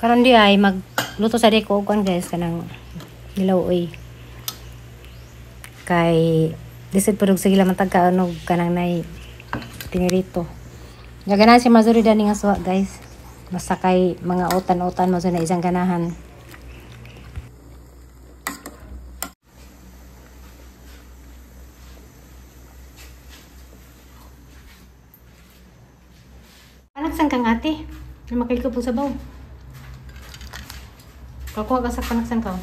Karon di ay magluto sa deko kuan guys kanang nilawoy. Kay lisod pudog sa gila matag kaanog kanang nay pinirito. Gagana si Mazuri dani nga suha guys. Basta kay mga utan-utan mo sa na isang ganahan. Anak sang kang ate, na makilko po sa baw. Kakuha ka sa panaksan ka.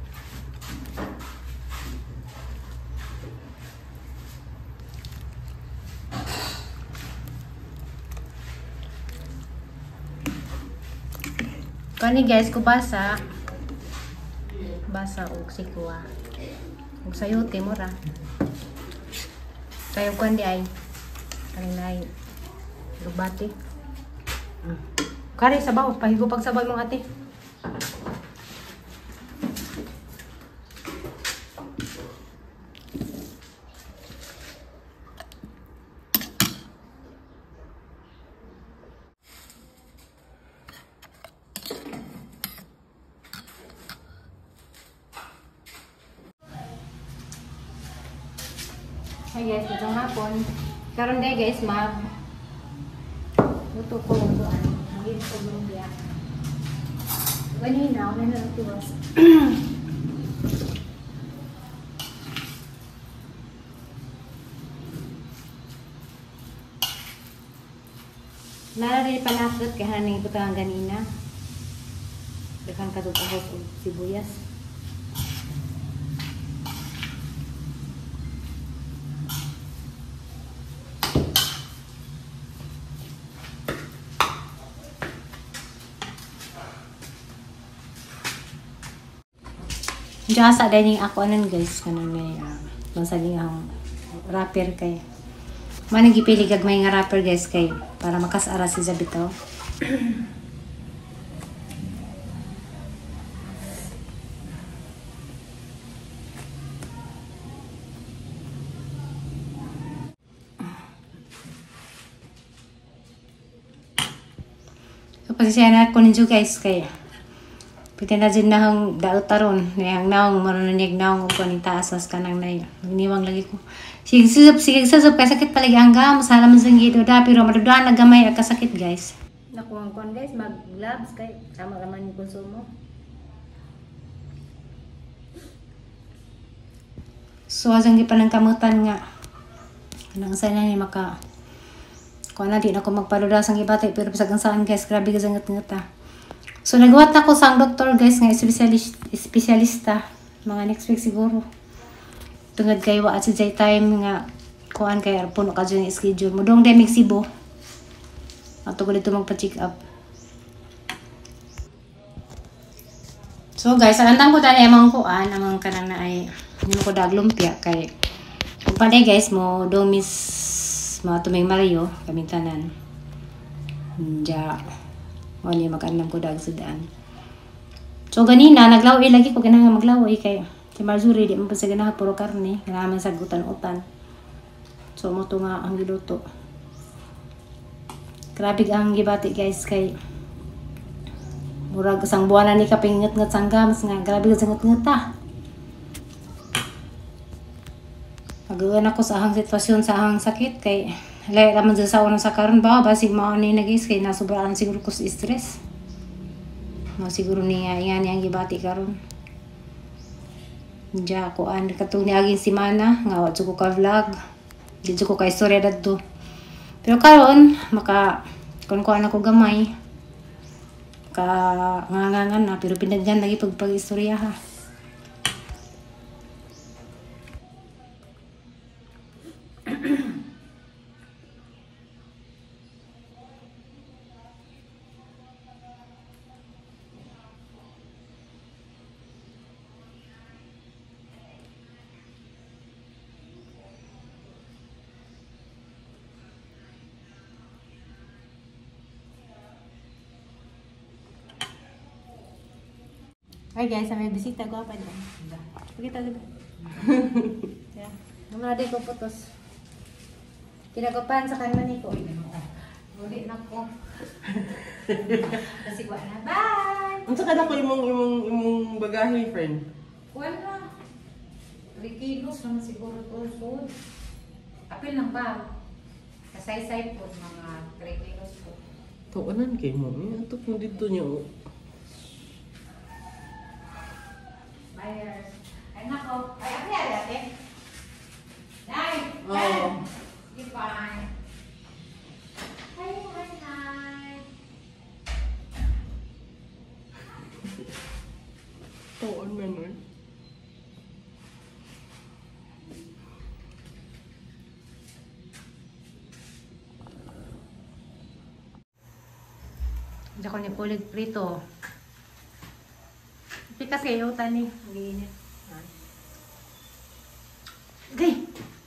Kani guys, kubasa. Basa og sikwa. Og sayote mo ra. Kayo kuan di ay. Kanay lubati. Kari sabaw, pahigupag sabaw mong ate. Hi guys, itong hapon. Karon day guys, luto ko lutuan. Magiging ko lumpia. Ganina, ako na nagtuwas. Nara rin panakot kaya haning butangan ganina. Dekan katutahos o sibuyas. Jasa dining ako anan guys kanang may masaling ang wrapper kay manang gipili gagmay nga wrapper guys kay para makasara si Zabitaw. So pasisyahan ko ninyo guys kay pwede na dyan na hang dautaron. Nayang naong marunanyag naong ko kaning taasas ka nang nay. Magniwang lagi ko. Sige sasup kay sakit palagi hanggang. Masala man sang gito da. Pero maduduhan na gamay at kasakit guys. Nakuha ko guys. Mag-gloves kay sama naman yung konsumo. So asang gipanang kamutan nga. Nang sana ni maka. Kung na di na ako magpaluda sang ibatay. Pero pasagang saan guys. Grabe ka sangat-ngata. So, nagawa na ko sa doktor guys nga espesyalista. Mga next week siguro. Tungod kayo at sa time nga kuhaan kaya puno ka dyan yung schedule mo. Doong demig Cebu. At ko dito magpa-check up. So guys, alantang ko dali amang kuhaan. Amang kanang na ay hindi ko daglumpia. Kay kung panay guys mo, doong miss mga tuming Mario. Kaming tanan. Diya. Wali mag-anam ko dag sudaan. So ganina naglaway lagi ko ganahan maglaway kay si Marzuri di man pa sa ganahan puro karne, ganahan sagutan-utan. So mo to nga ang giluto. Grabe ang gibati guys kay murag sang buwana ni kapinget-nget sangga mas nga grabe ka sanget-nget ta. Pag-uwan ako sa ahang sitwasyon sa ahang sakit kay lay raman sa unang sa karon ba basig mao ni nagis kay nasobraan siguro ko sa stress. No siguro niya yan yang gibati karon. Diya ko an katong niaging semana nga wa ko ka vlog. Di ko ka istorya dadto. Pero karon maka kun ako gamay. Ka ngangangan na pero pinagyan lagi pag-istorya ha. Ay guys, may bisita ko pa dyan. Pakita diba? Yeah. Namala ko putos. Kinagopan sa kanman ko. Uli na po. Kasi wala na. Bye! Unsa ka na ko imong bagahe, friend? Wala. 3 kilos naman siguro ito. Apil lang ba? Kasay-say po, mga 3 kilos po. Tuanan kay mo. Ato po dito niya. Buyers. Ay nako. Ay, ate. Nay! Oo. Sige, bye. Hi. Tuan man eh. Diyan ko ni pulig prito. Pikas kayo, tani. Mag-iinit. Okay.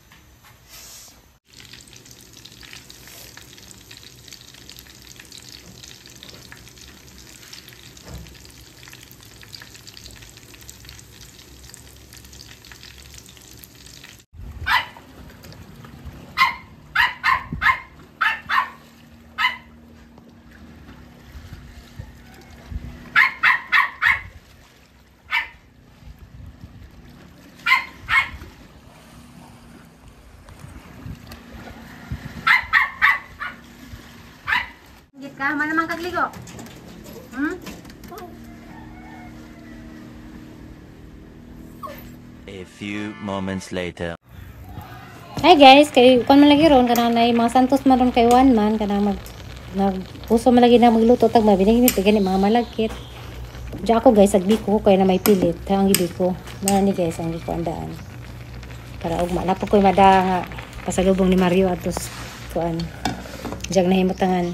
Git ka, mana man kagligo? A few moments later. Hi guys, kay kon man lagi ron kanang nay mga santos man ron kay one man kanang puso man lagi na magluto tag mabinigit gani mga malagkit. Diya ako guys, agbiko ko kay na may pilit. Ang gibiko. Mara ni guys ang giko andaan. Para ugma na po koy mada nga pasalubong ni Mario atos kuan. Jag na himutangan.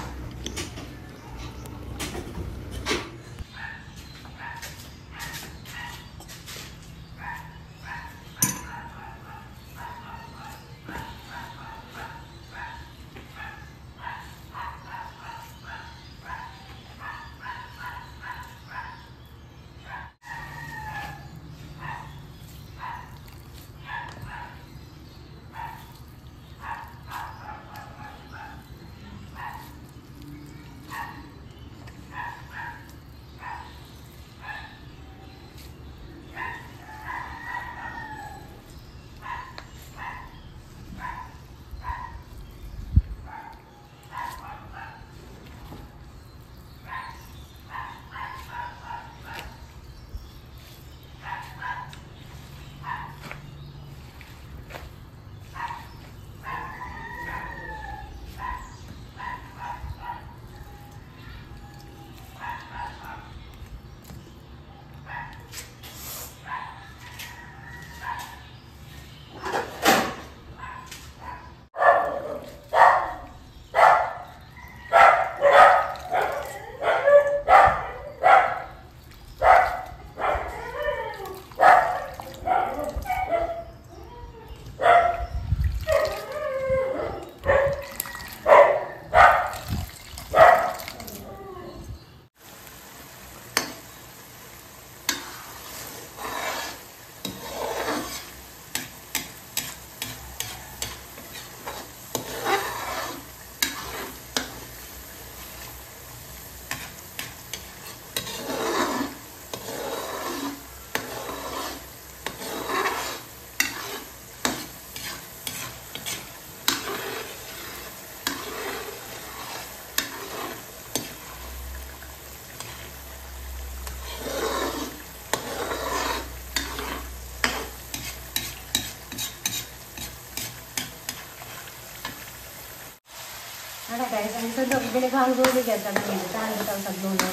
Ano guys, ang sundok, bili ko ang gulo dyan, kami nilitahan bitaw sa gulo.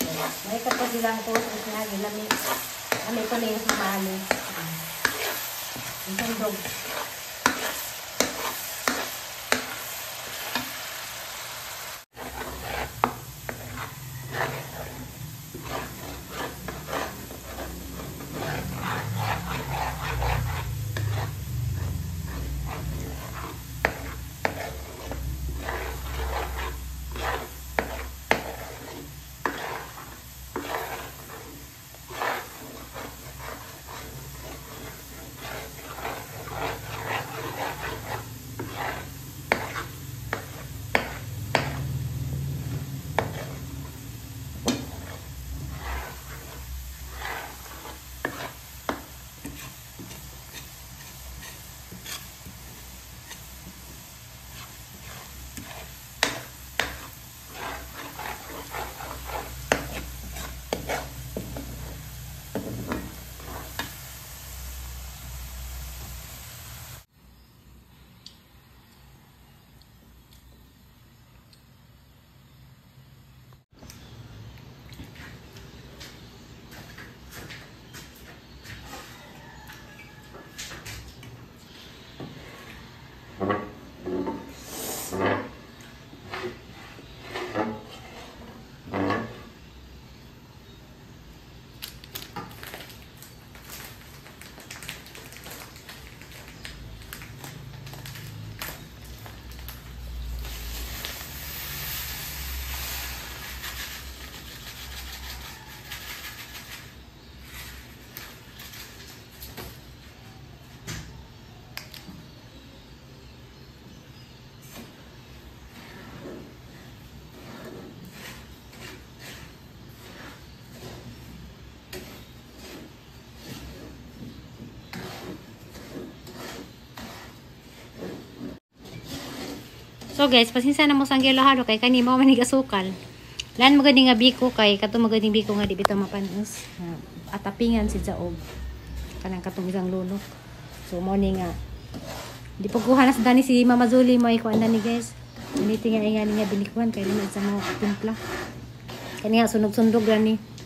May kapag silang po, tapos nga, ginamit. Kami ko na yung sumali. Ang sundok. So guys, pasensya na mo sang gilahado kay kani mao man asukal. Lan magani nga biko kay kato maganing biko nga di bitaw mapanos. Atapingan si Jaob. Kanang katong isang lunok. So mo ni nga di pagkuhanas dani si Mama Zuli mo ikuan ni guys. Ini tingnan nga niya binikuan kay limit sa mga timpla. Kani nga sunog-sundog gani.